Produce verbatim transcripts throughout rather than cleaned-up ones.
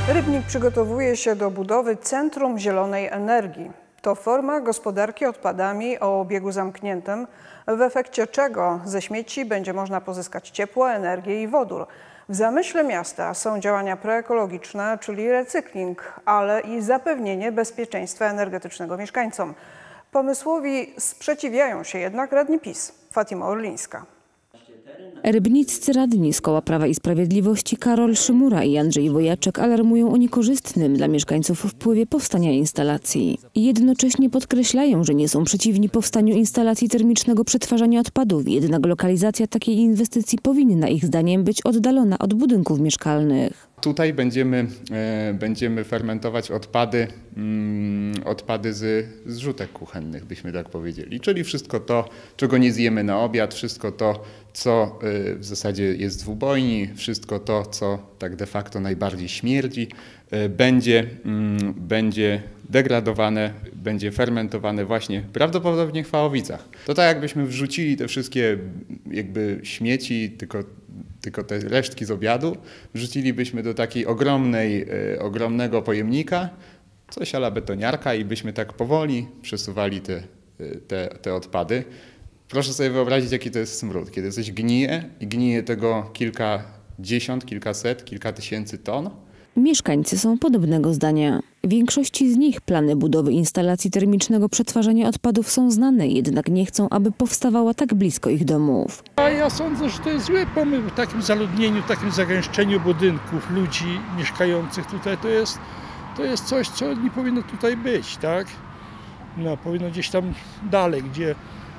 Rybnik przygotowuje się do budowy Centrum Zielonej Energii. To forma gospodarki odpadami o obiegu zamkniętym, w efekcie czego ze śmieci będzie można pozyskać ciepło, energię i wodór. W zamyśle miasta są działania proekologiczne, czyli recykling, ale i zapewnienie bezpieczeństwa energetycznego mieszkańcom. Pomysłowi sprzeciwiają się jednak radni PiS. Fatima Orlińska. Rybniccy radni z Koła Prawa i Sprawiedliwości Karol Szymura i Andrzej Wojaczek alarmują o niekorzystnym dla mieszkańców wpływie powstania instalacji. Jednocześnie podkreślają, że nie są przeciwni powstaniu instalacji termicznego przetwarzania odpadów, jednak lokalizacja takiej inwestycji powinna ich zdaniem być oddalona od budynków mieszkalnych. Tutaj będziemy, e, będziemy fermentować odpady, mm, odpady z zrzutek kuchennych, byśmy tak powiedzieli. Czyli wszystko to, czego nie zjemy na obiad, wszystko to, co e, w zasadzie jest w ubojni, wszystko to, co tak de facto najbardziej śmierdzi, e, będzie, mm, będzie degradowane, będzie fermentowane właśnie prawdopodobnie w Chwałowicach. To tak jakbyśmy wrzucili te wszystkie jakby śmieci, tylko tylko te resztki z obiadu wrzucilibyśmy do takiej ogromnej, e, ogromnego pojemnika, coś a la betoniarka i byśmy tak powoli przesuwali te, te, te odpady. Proszę sobie wyobrazić, jaki to jest smród, kiedy coś gnije i gnije tego kilkadziesiąt, kilkaset, kilka tysięcy ton. Mieszkańcy są podobnego zdania. W większości z nich plany budowy instalacji termicznego przetwarzania odpadów są znane, jednak nie chcą, aby powstawała tak blisko ich domów. A ja sądzę, że to jest zły pomysł w takim zaludnieniu, takim zagęszczeniu budynków, ludzi mieszkających tutaj. To jest, to jest coś, co nie powinno tutaj być, tak? No, powinno gdzieś tam dalej, gdzie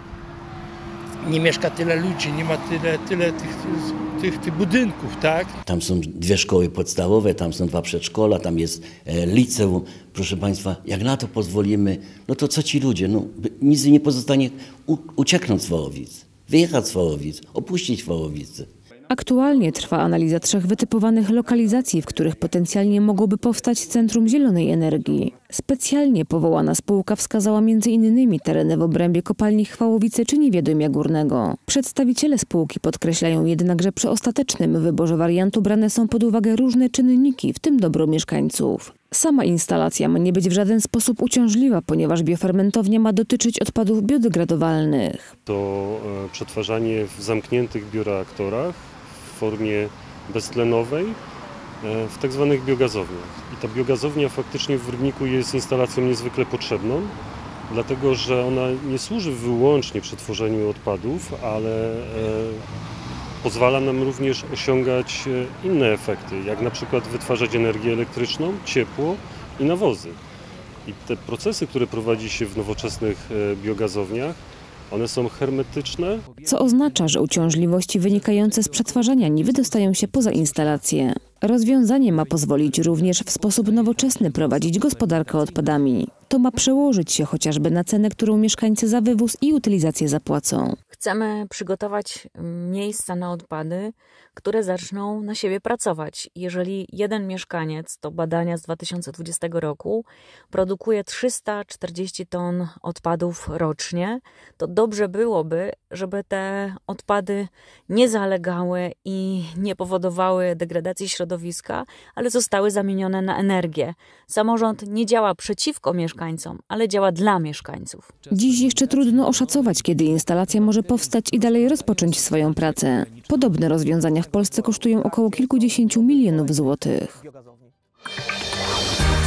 nie mieszka tyle ludzi, nie ma tyle, tyle tych, tych, tych budynków, tak? Tam są dwie szkoły podstawowe, tam są dwa przedszkola, tam jest e, liceum. Proszę Państwa, jak na to pozwolimy, no to co ci ludzie? No, nic nie pozostanie, u, ucieknąć z Wołowic, wyjechać z Wołowic, opuścić Wołowice. Aktualnie trwa analiza trzech wytypowanych lokalizacji, w których potencjalnie mogłoby powstać Centrum Zielonej Energii. Specjalnie powołana spółka wskazała między innymi tereny w obrębie kopalni Chwałowice czy Niewiadomia Górnego. Przedstawiciele spółki podkreślają jednak, że przy ostatecznym wyborze wariantu brane są pod uwagę różne czynniki, w tym dobro mieszkańców. Sama instalacja ma nie być w żaden sposób uciążliwa, ponieważ biofermentownia ma dotyczyć odpadów biodegradowalnych. To e, przetwarzanie w zamkniętych bioreaktorach w formie beztlenowej e, w tak zwanych biogazowniach. I ta biogazownia faktycznie w Rybniku jest instalacją niezwykle potrzebną, dlatego że ona nie służy wyłącznie przetworzeniu odpadów, ale e, pozwala nam również osiągać inne efekty, jak na przykład wytwarzać energię elektryczną, ciepło i nawozy. I te procesy, które prowadzi się w nowoczesnych biogazowniach, one są hermetyczne. Co oznacza, że uciążliwości wynikające z przetwarzania nie wydostają się poza instalację. Rozwiązanie ma pozwolić również w sposób nowoczesny prowadzić gospodarkę odpadami. To ma przełożyć się chociażby na cenę, którą mieszkańcy za wywóz i utylizację zapłacą. Chcemy przygotować miejsca na odpady, które zaczną na siebie pracować. Jeżeli jeden mieszkaniec, to badania z dwa tysiące dwudziestego roku, produkuje trzysta czterdzieści ton odpadów rocznie, to dobrze byłoby, żeby te odpady nie zalegały i nie powodowały degradacji środowiska, ale zostały zamienione na energię. Samorząd nie działa przeciwko mieszkańcom, ale działa dla mieszkańców. Dziś jeszcze trudno oszacować, kiedy instalacja może powstać i dalej rozpocząć swoją pracę. Podobne rozwiązania w Polsce kosztują około kilkudziesięciu milionów złotych.